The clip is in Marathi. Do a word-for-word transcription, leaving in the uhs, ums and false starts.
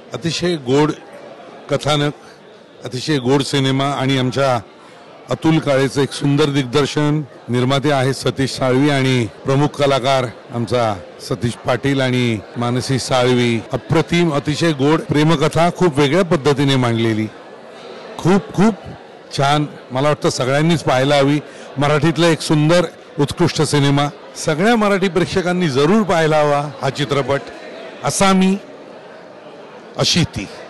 अतिशय गोड कथानक, अतिशय गोड सिनेमा आणि आमच्या अतुल काळेचं एक सुंदर दिग्दर्शन. निर्माते आहेत सतीश साळवी आणि प्रमुख कलाकार आमचा सतीश पाटील आणि मानसी साळवी. अप्रतिम अतिशय गोड प्रेमकथा खूप वेगळ्या पद्धतीने मांडलेली, खूप खूप छान. मला वाटतं सगळ्यांनीच पाहायला हवी. मराठीतला एक सुंदर उत्कृष्ट सिनेमा, सगळ्या मराठी प्रेक्षकांनी जरूर पाहायला हवा हा चित्रपट. असा मी अशी ती